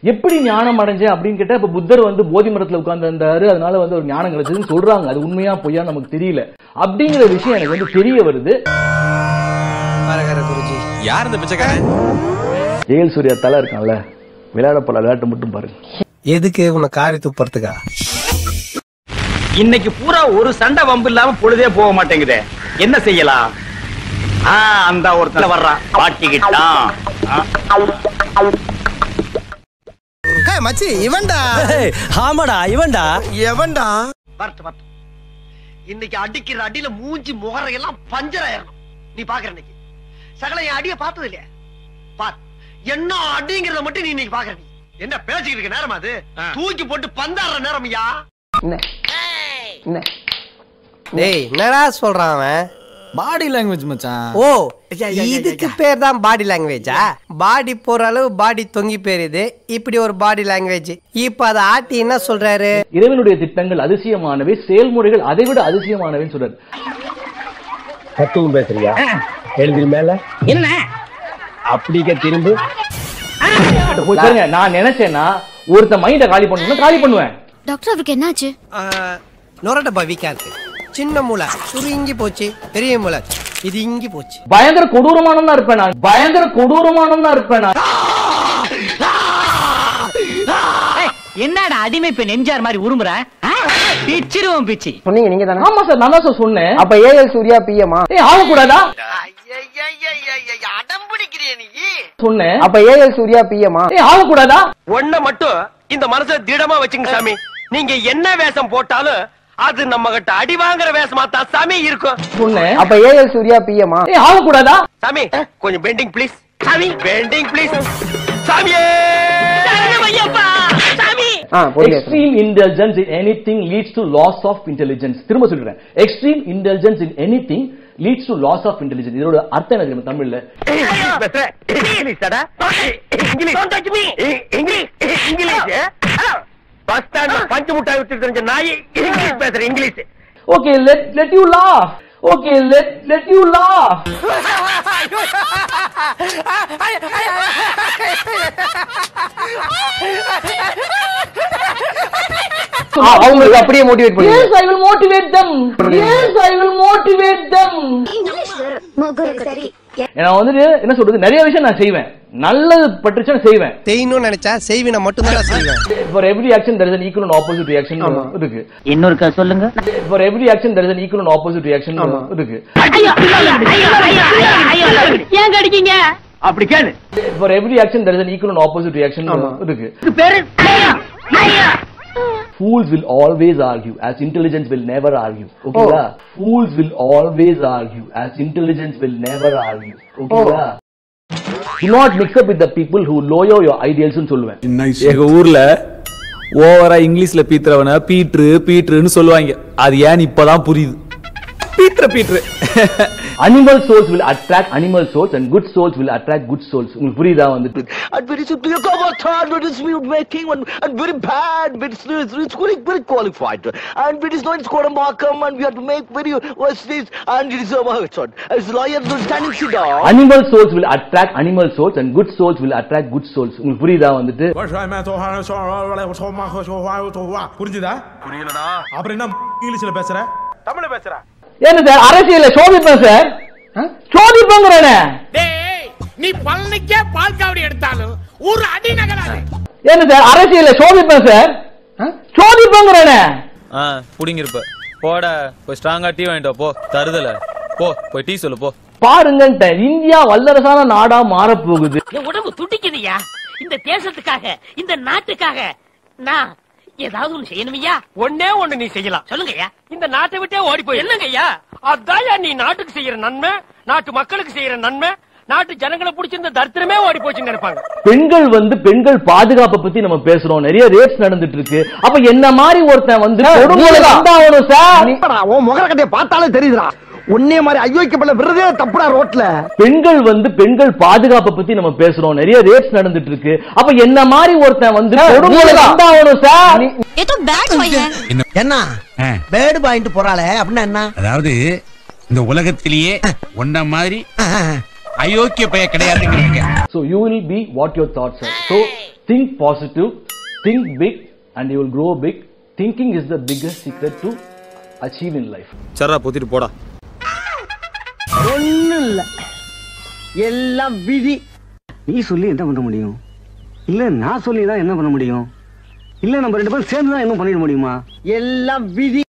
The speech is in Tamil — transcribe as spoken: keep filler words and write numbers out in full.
எப்படி ஞானம் அடைஞ்சேன் அப்படின்னு கேட்டா இப்ப புத்தர் வந்து போதி மரத்துல உட்கார்ந்து இருந்தாரு, அதனால வந்து ஒரு ஞானம் கிடைச்சதுன்னு சொல்றாங்க. அது உண்மையா பொய்யா நமக்கு தெரியல. அப்படிங்கிற விஷயம் எனக்கு வந்து தெரிய வருது. யார் இந்த பிச்சைக்காரன்? ஏ எல் சூர்யா தலை இருக்கான்ல, விளையாட போல விளையாட்டு மட்டும் பாருங்க. எதுக்கு உன்னை காரி துப்புறதுக்கா? இன்னைக்கு பூரா ஒரு சண்டை வம்பு இல்லாம பொழுதே போக மாட்டேங்குதே, என்ன செய்யலாம்? அந்த ஒருத்தர் வர்றான், பாட்டிக்கிட்டான். மச்சி இவன்டா. ஆமாடா இவன்டா. எவன்டா? வரட்டு வரட்டு. இன்னைக்கு அடிக்கிற அடியில மூஞ்சி முகரையெல்லாம் பஞ்சர் ஆயிரணும். நீ பாக்குற இன்னைக்கு சகல என் அடிய பார்த்தது இல்லையா? பார் என்ன அடிங்கிறத மட்டும் நீ இன்னைக்கு பாக்குற. நீ என்ன பேசிக்கிட்டு இருக்க நேரமா அது? தூக்கி போட்டு பந்தாடுற நேரம் ஐயா. டேய் என்னடா சொல்றான் அவன்? பாடி லாங்குவேஜ் மச்சான். ஓ இதுக்கு பேர் தான் பாடி லாங்குவேஜா? பாடி போற அளவு பாடி தொங்கி போயிருது, இப்படி ஒரு பாடி லாங்குவேஜ். இப்ப அதை ஆட்டி என்ன சொல்றாரு? இறைவனுடைய திட்டங்கள் அதிசயமானவை, செயல்முறைகள் அதை விட அதிசயமானவை சொல்றாரு. தத்துவம் பேசுறியா? எழுதி மேல என்ன அப்படிக்க திரும்ப நான் நினைச்சேன்னா ஒருத்த மைண்ட காலி பண்ணணும், காலி பண்ணுவேன். டாக்டர் அவருக்கு என்னாச்சு? நொரட பவிக்கா இருக்கு. சின்ன மூளை சுருங்கி போச்சு, பெரிய மூளை இது இங்கி போச்சு. பயங்கர கொடூரமானம் தான் இருப்பேன் நான், பயங்கர கொடூரமானம் தான் இருப்பேன் நான். என்னடா அடிமை பெண் எம்ஜிஆர் மாதிரி உருமுற? பிச்சிருவோம் பிச்சி. சொன்னீங்க நீங்க தானே? ஆமா சார், நான் தான் சார் சொன்னேன். அப்ப ஏ எல் சூர்யா பிஎம்மா? ஏய் ஆக கூடாதா? அடம் பிடிக்கிறிய நீ. சொன்னேன். அப்ப ஏ எல் சூர்யா பிஎம்மா? ஏய் ஆக கூடாதா? ஒண்ண மட்டும் இந்த மனசை திடமா வச்சுங்க சாமி. நீங்க என்ன வேஷம் போட்டாலும் அது நம்ம கிட்ட அடி வாங்குற வேஷமா தான் சாமி இருக்கும். சொன்னேன். அப்ப ஏ எல் சூர்யா பிஎம்மா? ஏய் ஆக கூடாதா? சாமி கொஞ்சம் பெண்டிங் ப்ளீஸ். சாமி பெண்டிங் ப்ளீஸ். சாமியே சரணமையப்பா. சாமி extreme indulgence in anything leads to loss of intelligence. திரும்ப சொல்றேன், extreme indulgence in anything leads to loss of intelligence. இதோட அர்த்தம் என்ன தெரியுமா தமிழ்ல? இங்கிலீஷ்டா? English don't touch me. English English bus ஸ்டாண்ட்ல பஞ்சு முட்டாய் வித்துட்டு இருந்த நாய் இங்கிலீஷ் பேசுற English. Okay, let let you laugh. Okay, let let you laugh. அவங்களுக்கு அப்படியே மோட்டிவேட் பண்ணுங்க. Yes, I will motivate them. Yes, I will motivate them. நான் வந்து என்ன சொல்றது, நிறைய விஷயம் நான் செய்வேன், நல்லது பட்டுச்சு செய்வேன். செய்யணும்னு நினைச்சா செய்வினா மட்டும் தான் செய்வேன். For every action there is an equal and opposite reaction இருக்கு. இன்னொருக்க சொல்லுங்க. For every action there is an equal and opposite reaction இருக்கு. ஏன் அடிக்கீங்க? அப்படி கேளு. For every action there is an equal and opposite reaction இருக்கு. பேரு Fools will always argue as intelligence will never argue. Okay la? Fools will always argue as intelligence will never argue. Okay la? Do not mix up with the people who lower your ideals னு சொல்லுவேன். எங்க ஊர்ல ஓவரா இங்கிலீஷ்ல பீத்ரவன பீட்ரு பீட்ருன்னு சொல்லுவாங்க. அது ஏன் இப்பதான் புரியுது. பீட்ரு பீட்ரு. Animal souls will attract animal souls and good souls will attract good souls. உங்களுக்கு புரியுதா வந்துட்டு? And very simply come on third what is we making one and very bad but it's it's very very qualified and it is not score a markham and we have to make very what's this and it is a shot as lawyer standing sit down. Animal souls will attract animal souls and good souls will attract good souls. உங்களுக்கு புரியுதா வந்துட்டு? புரிஞ்சுதா? புரியலடா. அப்புறம் என்ன இங்கிலீஷ்ல பேசுற? தமிழ்ல பேசுற? என்ன சார் அரசியல்ல சோதிப்பேன் சார், சோதிப்பேங்கறனே. டேய் நீ பழனிக்கே பால் காவடி எடுத்தாலும் ஒரு அடி நகராது. என்ன சார் அரசியல்ல சோதிப்பேன் சார், சோதிப்பேங்கறனே. ஆ புடிங்கிருப்ப. போடா போய் ஸ்ட்ராங்கா டீ வாங்கிட்டு போ. தருதல போ, போய் டீ சொல்லு போ. பாருங்க, இந்தியா வல்லரசான நாடா மாற போகுது. என் உடம்பு துடிக்குதுயா. இந்த தேசத்துக்காக இந்த நாட்டுக்காக நான் ஏதாவது ஒண்ணு செய்யணுமையா? ஒன்னே ஒண்ணு நீ செய்யலாம். சொல்லுங்கய்யா. இந்த நாட்டை விட்டே ஓடி போய் என்னங்கய்யா? அதான் நீ நாட்டுக்கு செய்யற நன்மை, நாட்டு மக்களுக்கு செய்யற நன்மை, நாட்டு ஜனங்களை பிடிச்சிருந்த தரித்திரமே ஓடி போச்சுன்னு நினைப்பாங்க. பெண்கள் வந்து பெண்கள் பாதுகாப்பை பத்தி நம்ம பேசுறோம், நிறைய ரேப்ஸ் நடந்துட்டு இருக்கு. அப்ப என்ன மாதிரி ஒருத்தன் வந்து வந்தாவணும் சார். உன் முகரக்கட்டைய பார்த்தாலே தெரியுதுடா, உன்னே மாதிரி அயோக்கியப்பட விருதே தப்புடா ரோட்ல. பெண்கள் வந்து பெண்கள் பாதுகாப்பை பத்தி நம்ம பேசுறோம், நிறைய ரேப்ஸ் நடந்துட்டு இருக்கு. அப்ப என்ன மாதிரி ஒருத்தன் வந்து வந்தாவணும் சார். என்ன பேட் பாயிண்ட் போறாளே அப்படின்னா என்ன? அதாவது இந்த உலகத்திலேயே ஒன்ன மாதிரி அயோக்கிய பைய கிடையாதுங்கிறீங்க. So you will be what your thoughts are. So Think positive, think big, and you will grow big. Thinking is the biggest secret to achieve in life. சரா பொத்திட்டு போடா. ஒண்ணும் இல்ல, எல்லாம் விதி. நீ சொல்லி என்ன பண்ண முடியும்? இல்ல நான் சொல்லி தான் என்ன பண்ண முடியும்? இல்ல நம்ம ரெண்டு பேரும் சேர்ந்து தான் என்ன பண்ணிட முடியுமா? எல்லாம் விதி.